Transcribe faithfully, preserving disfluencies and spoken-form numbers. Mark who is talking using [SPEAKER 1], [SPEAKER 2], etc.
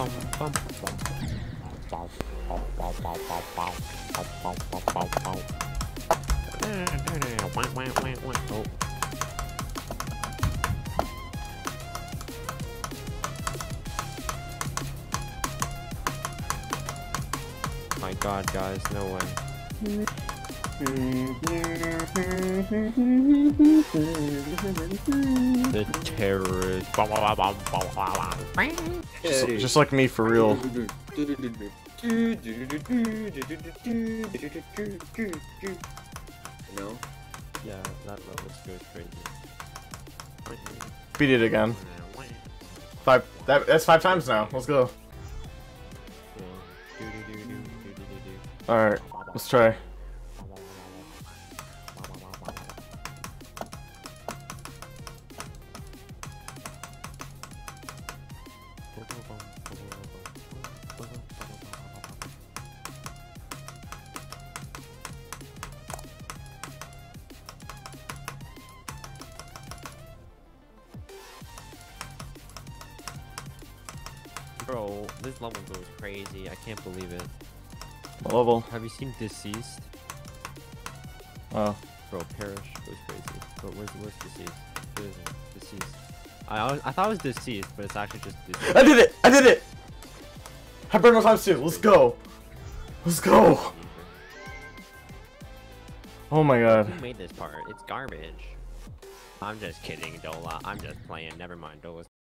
[SPEAKER 1] My god, guys, no way. The terrorist.
[SPEAKER 2] Just, just like me, for real.
[SPEAKER 3] No?
[SPEAKER 1] Yeah, that level goes crazy.
[SPEAKER 2] Beat it again. Five. That, that's five times now. Let's go. Alright, let's try.
[SPEAKER 1] Bro, this level goes crazy. I can't believe it.
[SPEAKER 2] What level?
[SPEAKER 1] Have you seen Deceased?
[SPEAKER 2] Oh.
[SPEAKER 1] Bro, Perish goes crazy. But where's, where's Deceased? Where is it? Deceased. I, I, I thought it was Deceased, but it's actually just Deceased.
[SPEAKER 2] I did it! I did it! Hibernal times two. Let's go. Let's go. Oh my god.
[SPEAKER 1] Who made this part? It's garbage. I'm just kidding, Dola. I'm just playing. Never mind, Dola's